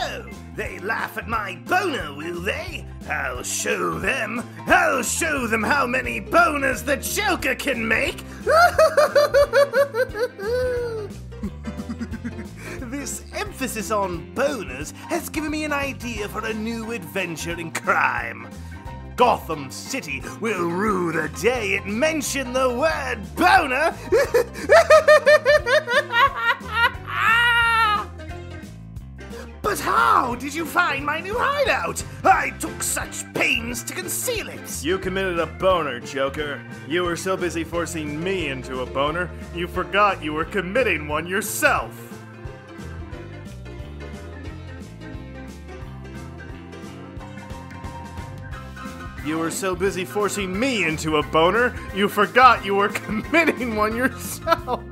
Oh, they laugh at my boner, will they? I'll show them how many boners the Joker can make! This emphasis on boners has given me an idea for a new adventure in crime. Gotham City will rue the day it mentioned the word boner! But how did you find my new hideout? I took such pains to conceal it! You committed a boner, Joker. You were so busy forcing me into a boner, you forgot you were committing one yourself. You were so busy forcing me into a boner, you forgot you were committing one yourself.